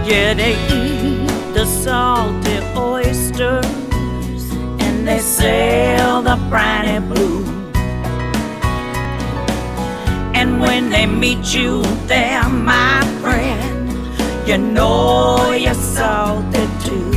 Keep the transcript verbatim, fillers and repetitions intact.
Yeah, they eat the salty oysters and they sail the briny blue. And when they meet you there, my friend, you know you're salty too.